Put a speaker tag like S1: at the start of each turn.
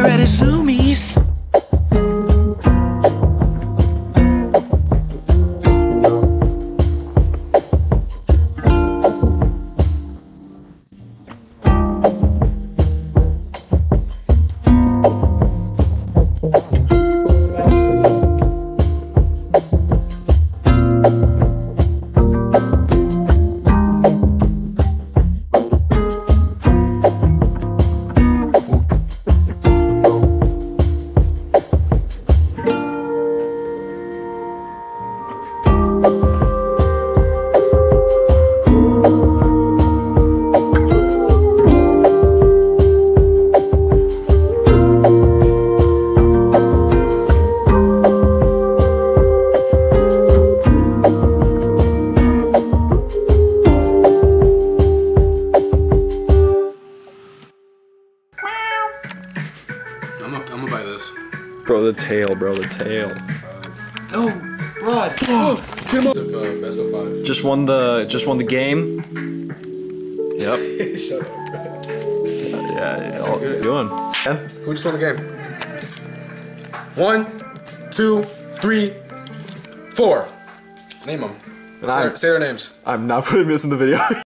S1: bread is zoomies.
S2: I'm gonna buy this.
S3: Bro, the tail, bro, the tail.
S2: Oh, Rod. Oh, best of 5.
S3: Just won the game. Yep.
S2: Shut up, bro.
S3: Yeah,
S2: That's
S3: all
S2: good.
S3: good.
S2: Who just won the game? 1, 2, 3, 4. Name them. Say their names.
S3: I'm not putting this in the video.